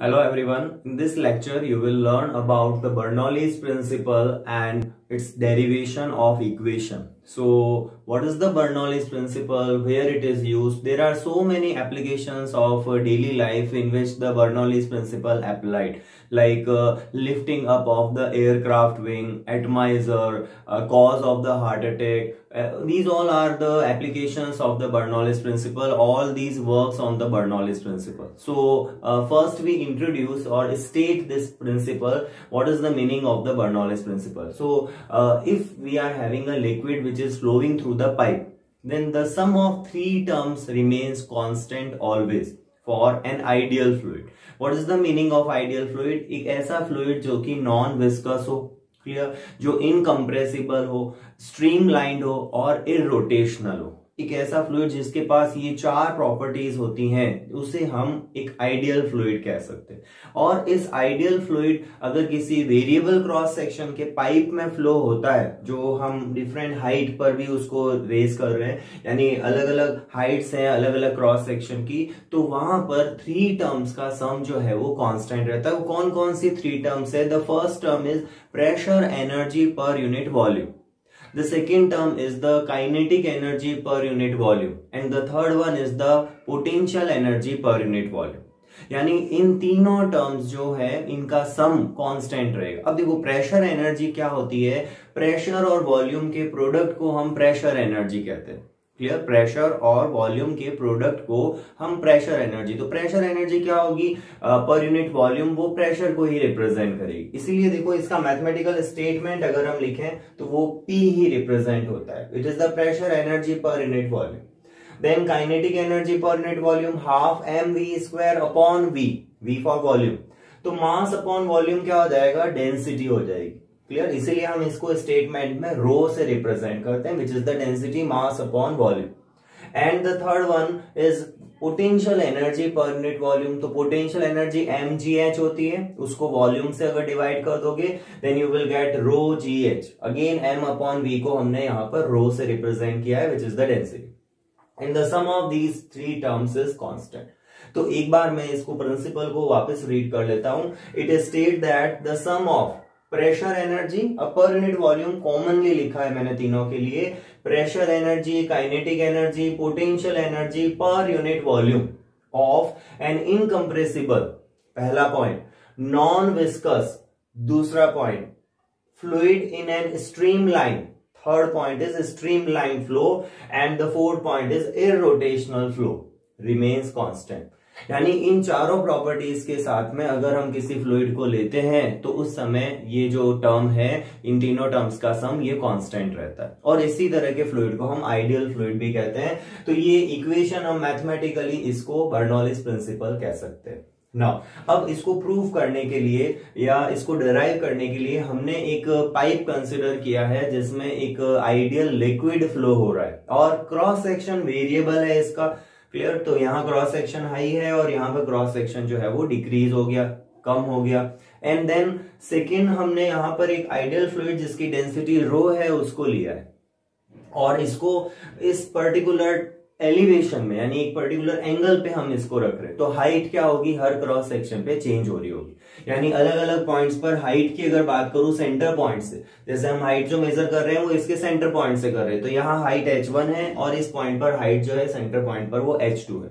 Hello everyone. In this lecture, you will learn about the Bernoulli's principle and its derivation of equation. So, what is the Bernoulli's principle? Where it is used? There are so many applications of daily life in which the Bernoulli's principle applied, like lifting up of the aircraft wing, atomizer, cause of the heart attack. These all are the applications of the Bernoulli's principle. All these works on the Bernoulli's principle. So first we introduce or state this principle. What is the meaning of the Bernoulli's principle? So if we are having a liquid which is flowing through the pipe, then the sum of three terms remains constant always for an ideal fluid. What is the meaning of ideal fluid? एक ऐसा fluid जो कि non viscous हो, clear, जो incompressible हो, streamlined हो और irrotational हो। एक ऐसा फ्लूइड जिसके पास ये चार प्रॉपर्टीज होती हैं, उसे हम एक आइडियल फ्लूइड कह सकते हैं। और इस आइडियल फ्लूइड अगर किसी वेरिएबल क्रॉस सेक्शन के पाइप में फ्लो होता है, जो हम डिफरेंट हाइट पर भी उसको रेज कर रहे हैं, यानी अलग अलग हाइट्स हैं अलग अलग क्रॉस सेक्शन की, तो वहां पर थ्री टर्म्स का सम जो है वो कांस्टेंट रहता है। वो कौन कौन सी थ्री टर्म्स है? The first term is pressure energy per unit volume. The second term is the kinetic energy per unit volume. And the third one is the potential energy per unit volume. यानी इन तीनों terms जो है इनका some constant रहेगा। अब देखो pressure energy क्या होती है? प्रेशर और वॉल्यूम के प्रोडक्ट को हम प्रेशर एनर्जी कहते हैं। क्लियर? प्रेशर और वॉल्यूम के प्रोडक्ट को हम प्रेशर एनर्जी, तो प्रेशर एनर्जी क्या होगी? पर यूनिट वॉल्यूम वो प्रेशर को ही रिप्रेजेंट करेगी। इसीलिए देखो इसका मैथमेटिकल स्टेटमेंट अगर हम लिखें तो वो P ही रिप्रेजेंट होता है। It is the pressure energy per unit volume. Then kinetic energy per unit volume half mv² upon v for volume. तो मास अपॉन वॉल्यूम क्या हो जाएगा? डेंसिटी हो जाएगी। क्लियर? इसीलिए हम इसको स्टेटमेंट में रो से रिप्रेजेंट करते हैं, which is the density mass upon volume. And the third one is potential energy per unit volume. तो पोटेंशियल एनर्जी mgh होती है, उसको वॉल्यूम से अगर डिवाइड कर दोगे then you will get rho gh। Again m upon v को हमने यहाँ पर रो से रिप्रेजेंट किया है, which is the density. And the sum of these three terms is constant. तो एक बार मैं इसको प्रिंसिपल को वापस रीड कर लेता हूं। It is state that the sum of pressure energy per unit volume, commonly लिखा है मैंने तीनों के लिए, pressure energy, kinetic energy, potential energy per unit volume of an incompressible, पहला पॉइंट, नॉन विस्कस, दूसरा point, fluid in an streamline, third point is streamline flow, and the fourth point is irrotational flow remains constant. यानी इन चारों properties के साथ में अगर हम किसी फ्लूइड को लेते हैं तो उस समय ये जो टर्म है, इन तीनों टर्म्स का सम ये कांस्टेंट रहता है। और इसी तरह के फ्लूइड को हम आइडियल फ्लूइड भी कहते हैं। तो ये इक्वेशन हम मैथमेटिकली इसको बर्नौलीज प्रिंसिपल कह सकते हैं। नाउ अब इसको प्रूव करने के लिए या इसको डिराइव करने के लिए हमने एक पाइप कंसिडर किया है जिसमें एक आइडियल लिक्विड फ्लो हो रहा है और क्रॉस सेक्शन वेरिएबल है इसका। क्लियर? तो यहाँ क्रॉस सेक्शन हाई है और यहाँ पे क्रॉस सेक्शन जो है वो डिक्रीज हो गया, कम हो गया। एंड देन सेकेंड हमने यहाँ पर एक आइडियल फ्लूइड जिसकी डेंसिटी रो है उसको लिया है और इसको इस पर्टिकुलर एलिवेशन में यानी एक पर्टिकुलर एंगल पे हम इसको रख रहे हैं। तो हाइट क्या होगी? हर क्रॉस सेक्शन पे चेंज हो रही होगी। यानी अलग अलग पॉइंट्स पर हाइट की अगर बात करूं सेंटर पॉइंट से, जैसे हम हाइट जो मेजर कर रहे हैं वो इसके सेंटर पॉइंट से कर रहे हैं, तो यहाँ हाइट h1 है और इस पॉइंट पर हाइट जो है सेंटर पॉइंट पर वो h2 है।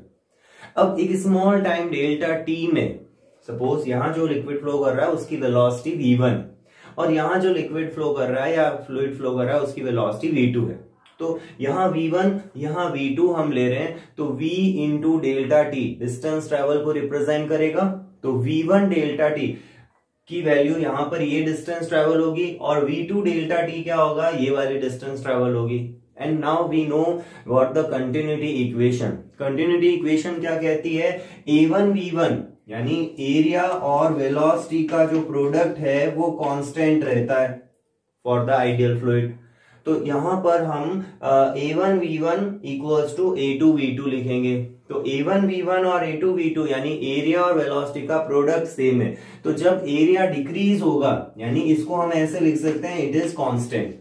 अब एक स्मॉल टाइम डेल्टा t में सपोज यहाँ जो लिक्विड फ्लो कर रहा है उसकी वेलोसिटी v1 और यहाँ जो लिक्विड फ्लो कर रहा है या फ्लूइड फ्लो कर रहा है उसकी वेलोसिटी v2 है। तो यहाँ v1 यहाँ v2 हम ले रहे हैं, तो v into delta t distance travel को रिप्रेजेंट करेगा। तो v1 डेल्टा टी की वैल्यू यहाँ पर ये डिस्टेंस ट्रेवल होगी और v2 डेल्टा टी क्या होगा? ये वाली डिस्टेंस ट्रेवल होगी। And now we know what the continuity equation. Continuity equation क्या कहती है? a1 v1 यानी एरिया और वेलोसिटी का जो प्रोडक्ट है वो कांस्टेंट रहता है फॉर द आइडियल फ्लूइड। तो यहां पर हम a1 v1 equals to a2 v2 लिखेंगे। तो a1 v1 और a2 v2 यानी एरिया और वेलोसिटी का प्रोडक्ट सेम है। तो जब एरिया डिक्रीज होगा यानी इसको हम ऐसे लिख सकते हैं, इट इज कांस्टेंट।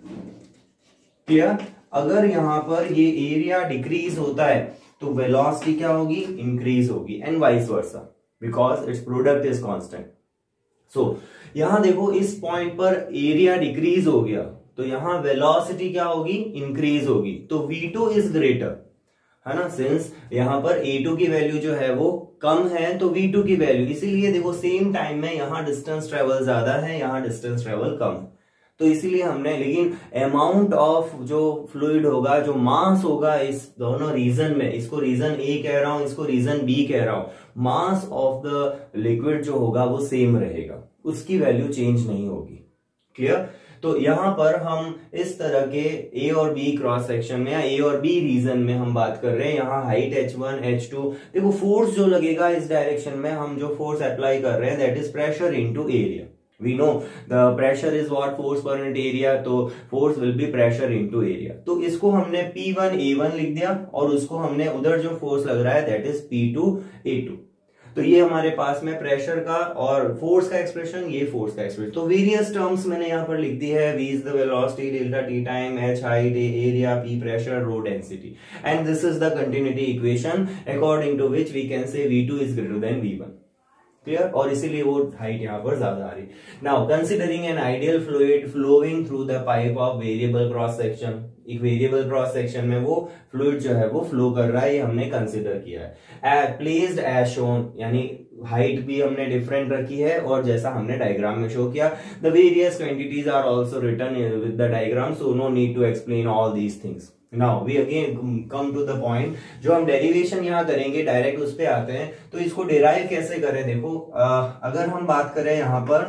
क्लियर? अगर यहां पर ये एरिया डिक्रीज होता है तो वेलोसिटी क्या होगी? इंक्रीज होगी, and vice versa. Because its product is constant. So यहां देखो इस पॉइंट पर एरिया डिक्रीज हो गया, तो यहां वेलोसिटी क्या होगी, इंक्रीज होगी, तो V2 इज ग्रेटर, है ना, सिंस यहां पर A2 की वैल्यू जो है वो कम है तो V2 की वैल्यू, इसीलिए देखो सेम टाइम में यहां डिस्टेंस ट्रेवल ज्यादा है, यहां डिस्टेंस ट्रेवल कम, तो इसीलिए हमने, लेकिन अमाउंट ऑफ जो फ्लूइड होगा, जो मास होगा इस दोनों रीजन में, इसको रीजन ए कह रहा हूं, इसको रीजन बी कह रहा हूं, मास ऑफ द लिक्विड जो होगा वो सेम रहेगा, उसकी वैल्यू चेंज नहीं होगी। क्लियर? तो यहां पर हम इस तरह के ए और बी क्रॉस सेक्शन में या ए और बी रीजन में हम बात कर रहे हैं। यहाँ हाइट h1 h2, देखो फोर्स जो लगेगा इस डायरेक्शन में, हम जो फोर्स अप्लाई कर रहे हैं that is pressure into area. We know the pressure is what, force per unit area, तो force will be pressure into area। तो इसको हमने P1 A1 लिख दिया और उसको हमने उधर जो फोर्स लग रहा है दैट इज P2 A2। तो ये हमारे पास में प्रेशर का और फोर्स का एक्सप्रेशन, ये फोर्स का एक्सप्रेशन। तो वेरियस टर्म्स मैंने यहाँ पर लिख दी है, V is the velocity, delta T time, H height, area, P pressure, rho density, and this is the continuity equation according to which we can say V2 is greater than V1। Clear? और इसीलिए वो height यहाँ पर ज्यादा आ रही। Now considering an ideal fluid flowing through the pipe of variable cross section, एक variable cross section में वो फ्लूइड जो है वो फ्लो कर रहा है, ये हमने कंसिडर किया है। प्लेस्ड एज शोन, यानी हाइट भी हमने डिफरेंट रखी है और जैसा हमने डायग्राम में शो किया। The various quantities are also written with the diagram, so no need to explain all these things. Now we again come to the point, जो हम डेरिवेशन यहाँ करेंगे डायरेक्ट उस पे आते हैं। तो इसको डिराइव कैसे करें, देखो अगर हम बात करें यहाँ पर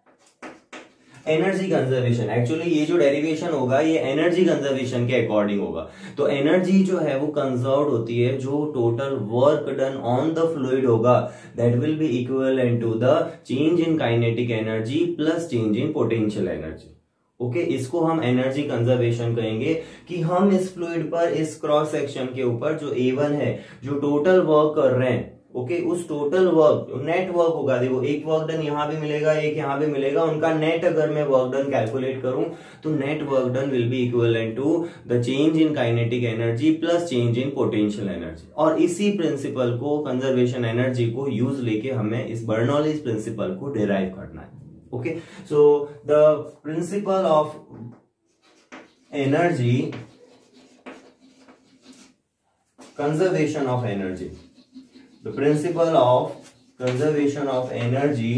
एनर्जी कंजर्वेशन, एक्चुअली ये जो डेरिवेशन होगा ये एनर्जी कंजर्वेशन के अकॉर्डिंग होगा। तो एनर्जी जो है वो कंजर्व होती है, जो total work done on the fluid होगा that will be equivalent to the change in kinetic energy plus change in potential energy. Okay, इसको हम एनर्जी कंजर्वेशन कहेंगे कि हम इस फ्लूइड पर, इस क्रॉस सेक्शन के ऊपर जो A1 है, जो टोटल वर्क कर रहे हैं, ओके, उस टोटल वर्क, नेट वर्क होगा, देखो एक वर्क डन यहां भी मिलेगा, एक यहां भी मिलेगा, उनका नेट अगर मैं वर्क डन कैलकुलेट करूं तो net work done will be equivalent to the change in kinetic energy plus change in potential energy. और इसी प्रिंसिपल को, कंजर्वेशन एनर्जी को यूज लेके हमें इस बर्नौलीज प्रिंसिपल को डिराइव करना है। Okay, so the principle of energy, conservation of energy, the principle of conservation of energy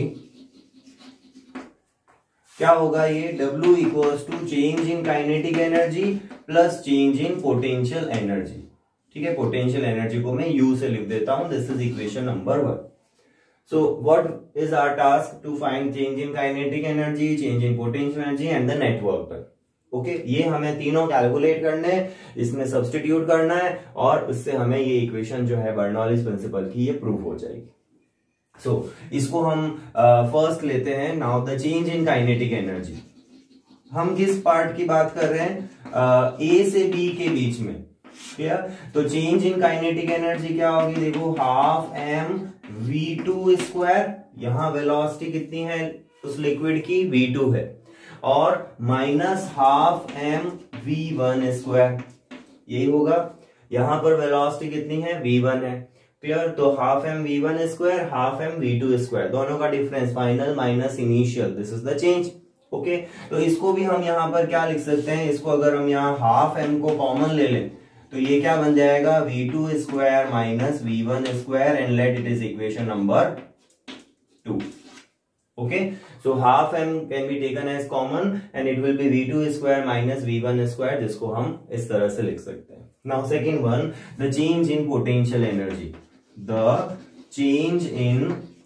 क्या होगा, ये W equals to change in kinetic energy plus change in potential energy। ठीक है, पोटेंशियल एनर्जी को मैं U से लिख देता हूं, this is equation number 1। So what is our task? To find change in kinetic energy, change in potential energy and the net work done। Okay, ये हमें तीनों कैलकुलेट करने हैं, इसमें सब्स्टिट्यूट करना है और उससे हमें ये इक्वेशन जो है बर्नौलीज प्रिंसिपल की ये प्रूव हो जाएगी। सो इसको हम फर्स्ट लेते हैं। Now the change in kinetic energy, हम किस पार्ट की बात कर रहे हैं, ए से बी के बीच में। क्लियर? तो चेंज इन काइनेटिक एनर्जी क्या होगी, देखो हाफ m v2 स्क्वायर, यहां वेलोसिटी कितनी है उस लिक्विड की, v2 है, और minus half m v1 square, यही होगा। यहां पर वेलोसिटी कितनी है, v1 है। क्लियर? तो half m v1 square, half m v2 square, दोनों का difference final minus initial, this is the change. Okay, तो इसको भी हम यहां पर क्या लिख सकते हैं, इसको अगर हम यहां हाफ m को कॉमन ले लें तो ये क्या बन जाएगा, v2 square minus v1 square, and let it is equation number 2। Okay, so half m can be taken as common and it will be v2 square minus v1 square, जिसको हम इस तरह से लिख सकते हैं। Now second one, the change in potential energy, the change in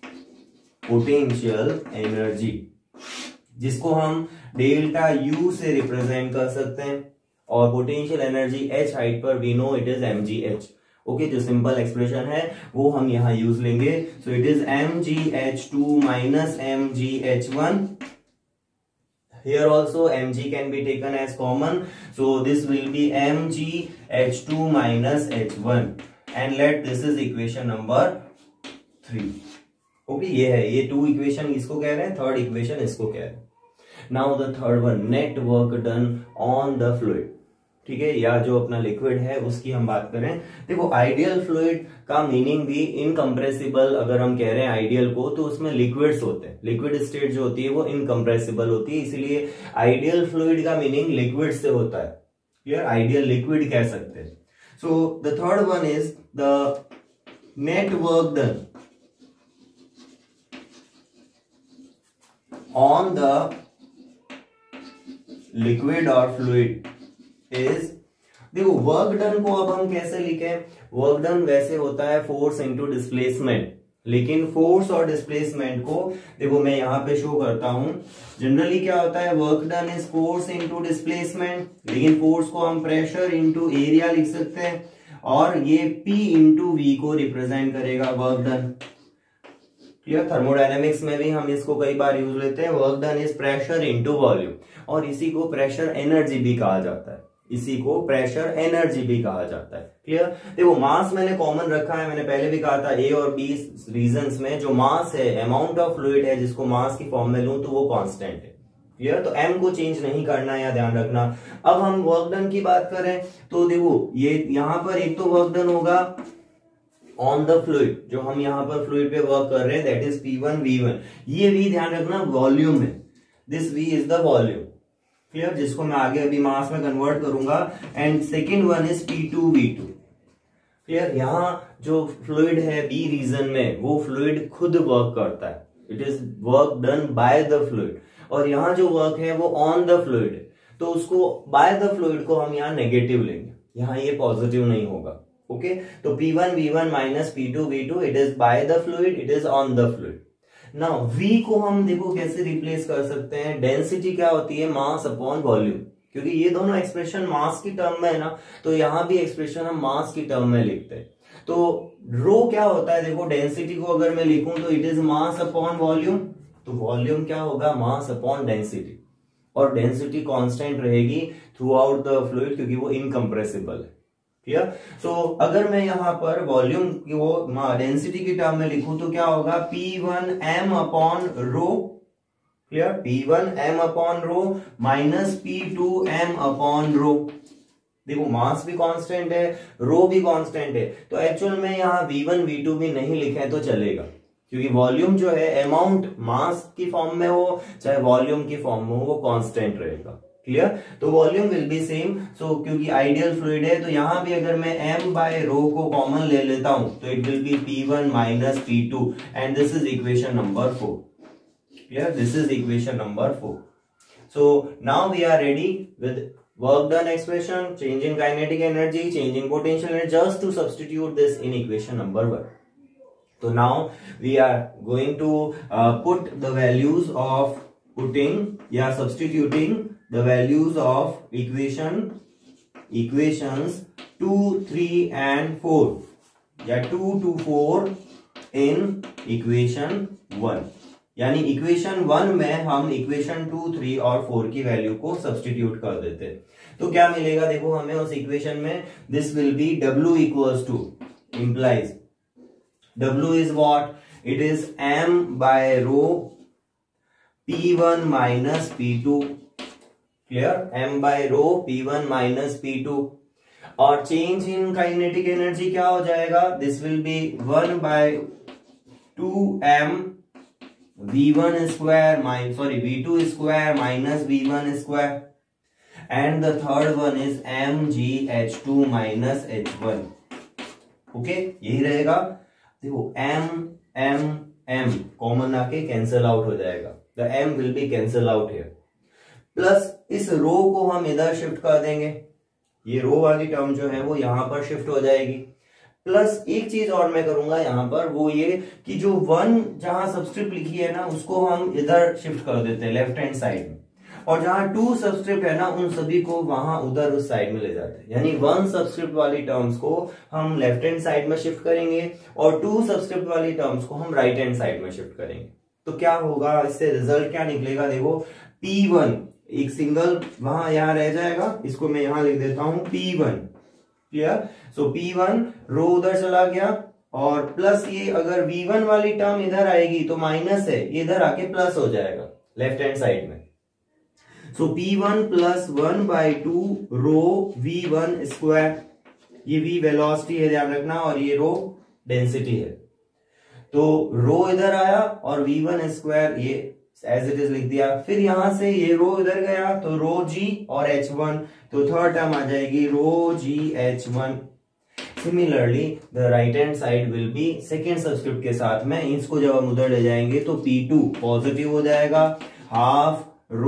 potential energy, जिसको हम डेल्टा U से रिप्रेजेंट कर सकते हैं, और पोटेंशियल एनर्जी H हाइट पर we know it is mgh। Okay, जो सिंपल एक्सप्रेशन है वो हम यहां यूज लेंगे। So it is mgh2 minus mgh1। Here also mg can be taken as common, so this will be mgh2 minus h1, and let this is equation number 3। Okay, ये है, ये 2 equation इसको कह रहे हैं, थर्ड इक्वेशन इसको कह रहे हैं। Now the third one, net work done on the fluid। ठीक है, या जो अपना लिक्विड है उसकी हम बात करें। देखो आइडियल फ्लूइड का मीनिंग भी इनकम्प्रेसिबल, अगर हम कह रहे हैं आइडियल को, तो उसमें लिक्विड्स होते हैं। लिक्विड स्टेट जो होती है वो इनकम्प्रेसिबल होती है, इसीलिए आइडियल फ्लूइड का मीनिंग लिक्विड से होता है। क्लियर, आइडियल लिक्विड कह सकते हैं। So the third one is the net work done on the liquid और फ्लूइड इज, देखो वर्क डन को अब हम कैसे लिखें? वर्क डन वैसे होता है फोर्स इनटू डिस्प्लेसमेंट, लेकिन फोर्स और डिस्प्लेसमेंट को देखो मैं यहां पे शो करता हूं। जनरली क्या होता है, work done is force into displacement, लेकिन फोर्स को हम प्रेशर इनटू एरिया लिख सकते हैं, और ये P इंटू V को रिप्रेजेंट करेगा वर्क डन। क्लियर, थर्मोडायनेमिक्स में भी हम इसको कई बार यूज लेते हैं। Work done is pressure into volume, और इसी को प्रेशर एनर्जी भी कहा जाता है, इसी को प्रेशर एनर्जी भी कहा जाता है। क्लियर, देखो मास मैंने कॉमन रखा है, मैंने पहले भी कहा था ए और बी रीजंस में जो मास है, अमाउंट ऑफ फ्लूइड है जिसको मास की फॉर्म में लूं तो वो कांस्टेंट है। क्लियर, तो एम को चेंज नहीं करना है, या ध्यान रखना। अब हम वर्क डन की बात करें तो देखो ये यहां पर एक तो वर्क डन होगा ऑन द फ्लूइड, जो हम यहां पर फ्लूइड पे वर्क कर रहे हैं, दैट इज P1 V1। ये भी ध्यान रखना वॉल्यूम है, this V is the volume. Clear, जिसको मैं आगे अभी मास में कन्वर्ट करूंगा। And second one is P2 V2। Clear, यहां जो फ्लूइड है बी रीजन में, वो फ्लूइड खुद वर्क करता है, it is work done by the fluid, और यहां जो वर्क है वो ऑन द फ्लूइड है, तो उसको बाय द फ्लूइड को हम यहाँ नेगेटिव लेंगे, यहाँ ये पॉजिटिव नहीं होगा। ओके, तो P1 V1 minus P2 V2, it is by the fluid, it is on the fluid. Now V को हम देखो कैसे रिप्लेस कर सकते हैं। डेंसिटी क्या होती है, मास अपॉन वॉल्यूम, क्योंकि ये दोनों एक्सप्रेशन मास की टर्म में है ना, तो यहां भी एक्सप्रेशन हम मास की टर्म में लिखते हैं। तो रो क्या होता है, देखो डेंसिटी को अगर मैं लिखूं तो it is mass upon volume, तो वॉल्यूम क्या होगा, मास अपॉन डेंसिटी, और डेंसिटी कांस्टेंट रहेगी थ्रू आउट द फ्लूइड क्योंकि वो इनकम्प्रेसिबल है। क्लियर, सो अगर मैं यहां पर वॉल्यूम को डेंसिटी की टर्म में लिखूं तो क्या होगा, P1 M upon rho. Clear, P1 M upon rho minus P2 M upon rho. देखो मास भी कांस्टेंट है, रो भी कांस्टेंट है, तो एक्चुअल में यहाँ V1 V2 भी नहीं लिखे तो चलेगा, क्योंकि वॉल्यूम जो है अमाउंट मास की फॉर्म में हो चाहे वॉल्यूम की फॉर्म में हो, वो कांस्टेंट रहेगा। क्लियर, तो volume will be same. So क्योंकि आइडियल फ्लूइड है तो यहां भी अगर मैं m बाय रो को कॉमन ले लेता हूं तो it will be P1 minus P2, and this is equation number 4। Clear, this is equation number 4। So now we are ready with work done expression, change in kinetic energy, change in potential energy, just to substitute this in equation number 1. So now we are going to put the values of substituting the values of equations 2, 3 and 4, या 2 to 4 in equation 1। यानी equation 1 में हम equation 2, 3 और 4 की value को substitute कर देते हैं, तो क्या मिलेगा, देखो हमें उस इक्वेशन में this will be W equals to, implies W is what, it is M by rho P1 minus P2। Clear, M by rho P1 minus P2, और चेंज इन काइनेटिक एनर्जी क्या हो जाएगा, this will be 1 by 2M V1 square V2 square minus V1 square, and the third one is mgH2 minus H1। ओके, यही रहेगा। देखो M common आके cancel out हो जाएगा, the M will be cancel out here, plus इस rho को हम इधर शिफ्ट कर देंगे, ये रो वाली टर्म जो है वो यहां पर शिफ्ट हो जाएगी। प्लस एक चीज और मैं करूंगा यहां पर, वो ये कि जो 1 जहां सबस्क्रिप्ट लिखी है ना उसको हम इधर शिफ्ट कर देते हैं लेफ्ट हैंड साइड में, और जहां 2 सबस्क्रिप्ट है ना उन सभी को वहां उधर उस साइड में ले जाते हैं। यानी 1 सबस्क्रिप्ट वाली टर्म्स को हम लेफ्ट हैंड साइड में शिफ्ट करेंगे और 2 सबस्क्रिप्ट वाली टर्म्स को हम राइट हैंड साइड में शिफ्ट करेंगे। तो क्या होगा, इससे रिजल्ट क्या निकलेगा, देखो P1 एक सिंगल वहां यहां रह जाएगा, इसको मैं यहां लिख देता हूं P1। क्लियर, सो P1 रो उधर चला गया, और प्लस ये अगर V1 वाली टर्म इधर आएगी तो माइनस है, ये इधर आके प्लस हो जाएगा लेफ्ट हैंड साइड में। So P1 plus 1/2 rho V1 square, ये V वेलोसिटी है ध्यान रखना, और ये रो डेंसिटी है। तो रो इधर आया और V1 स्क्वायर ये एज इट इज लिख दिया। फिर यहां से ये रो इधर गया तो रो G और H1, तो थर्ड टर्म आ जाएगी rho G H1। Similarly the right hand side will be second subscript के साथ में, इसको जब हम उधर ले जाएंगे तो P2 पॉजिटिव हो जाएगा, half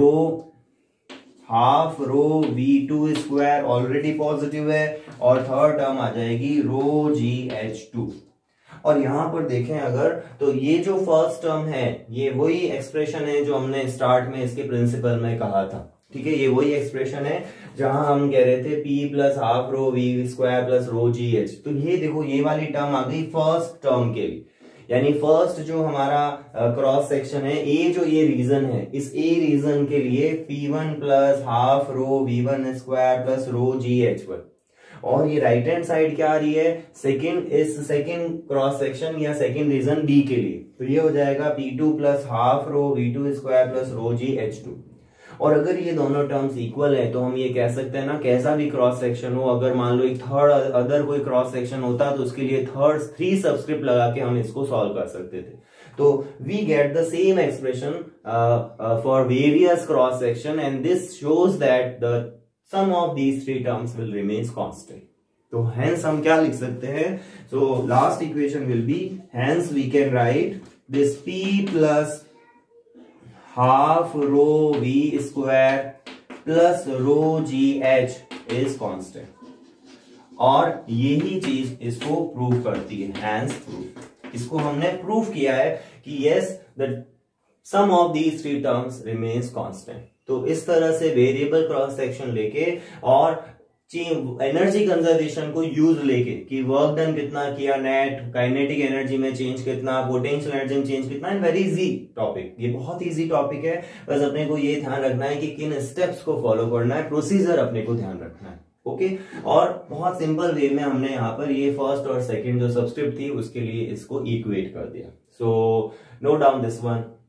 rho V2 square already positive है, और थर्ड टर्म आ जाएगी रो G H2। और यहां पर देखें अगर, तो ये जो फर्स्ट टर्म है ये वही एक्सप्रेशन है जो हमने स्टार्ट में इसके प्रिंसिपल में कहा था, ठीक है। ये वही एक्सप्रेशन है जहां हम कह रहे थे P plus half rho V square plus rho G H। तो ये देखो ये वाली टर्म आ गई फर्स्ट टर्म के लिए, यानी फर्स्ट जो हमारा क्रॉस सेक्शन है, ये रीजन है, इस ए रीजन के लिए P1 plus half rho V1 square plus rho G H1। और ये राइट हैंड साइड क्या आ रही है, सेकेंड क्रॉस सेक्शन या सेकेंड रीजन डी के लिए, तो ये हो जाएगा P2 plus half rho V2 square plus rho G H2। और अगर ये दोनों टर्म्स इक्वल है तो हम ये कह सकते हैं ना, कैसा भी क्रॉस सेक्शन हो, अगर मान लो एक थर्ड अदर कोई क्रॉस सेक्शन होता तो उसके लिए थ्री सबस्क्रिप्ट लगा के हम इसको सॉल्व कर सकते थे। तो we get the same expression for various cross section, and this shows that the sum of these three terms will remains constant. तो hence हम क्या लिख सकते हैं, so last equation will be, hence we can write this P plus half row V square plus row G H is constant। और यही चीज इसको प्रूव करती है, hence proof। इसको हमने प्रूव किया है कि yes the sum of these three terms remains constant। तो इस तरह से वेरिएबल क्रॉस सेक्शन लेके और एनर्जी कंजर्वेशन को यूज लेके कि वर्क डन कितना किया, नेट काइनेटिक एनर्जी में चेंज कितना, पोटेंशियल एनर्जी में चेंज कितना, एंड वेरी इजी टॉपिक, ये बहुत इजी टॉपिक है। बस अपने को ये ध्यान रखना है कि किन स्टेप्स को फॉलो करना है, प्रोसीजर अपने को ध्यान रखना है, ओके। और बहुत सिंपल वे में हमने यहाँ पर ये फर्स्ट और सेकंड जो सबस्क्रिप्ट थी उसके लिए इसको इक्वेट कर दिया। So note down this one.